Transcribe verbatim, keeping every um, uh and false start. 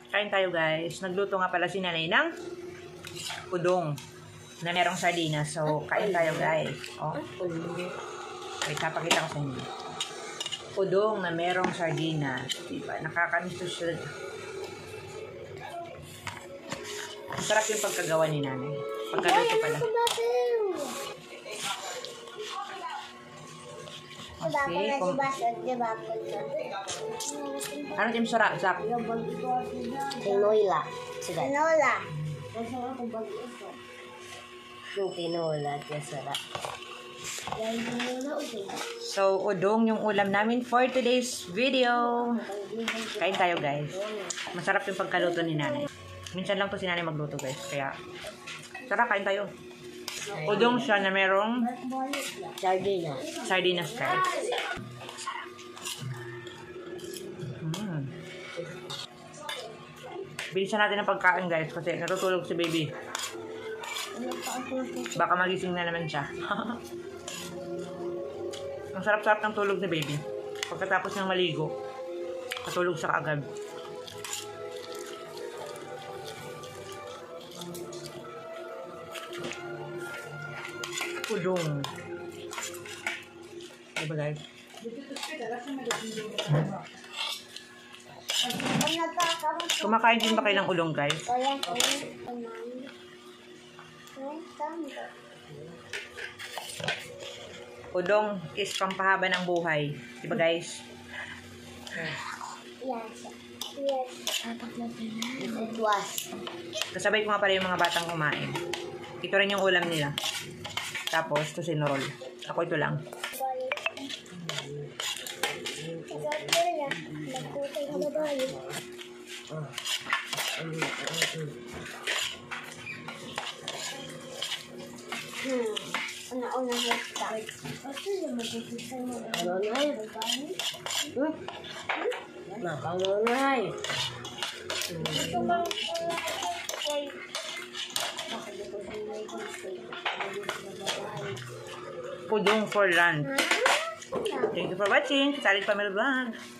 Kain tayo guys. Nagluto nga pala si nanay ng udong na merong sardinas. So, kain tayo guys. Oh. Wait, napakita ko sa inyo. Udong na merong sardinas. Diba? Nakakamiss siya. Masarap yung pagkagawa ni nanay. Pagkaluto pala. Okay, kung... Ano yung sarap? Zak? Tinola. Tinola. Yung tinola. Sarap. So, udong yung ulam namin for today's video. Kain tayo guys. Masarap yung pagkaluto ni nanay. Minsan lang to si nanay magluto guys. Kaya, tara kain tayo. Udong siya na merong Sardinas. Sardinas guys. Mm. Bilisan natin ang pagkain guys kasi natutulog si baby. Baka magising na naman siya. Ang sarap-sarap ng tulog ni baby. Pagkatapos ng maligo, katulog siya kaagad. Udong. Diba guys? Kumakain din ba kayo ng udong guys? Udong is pampahaba ng buhay. Diba guys? Kasabay ko nga pala yung mga batang kumain. Ito rin yung ulam nila. Tapos, ito sinurol. Ako ito lang. Hmm. Una-una hesta. Nanay. Hmm? Nakananay. Udong for lunch. Thank you for watching. Salit Family Vlog.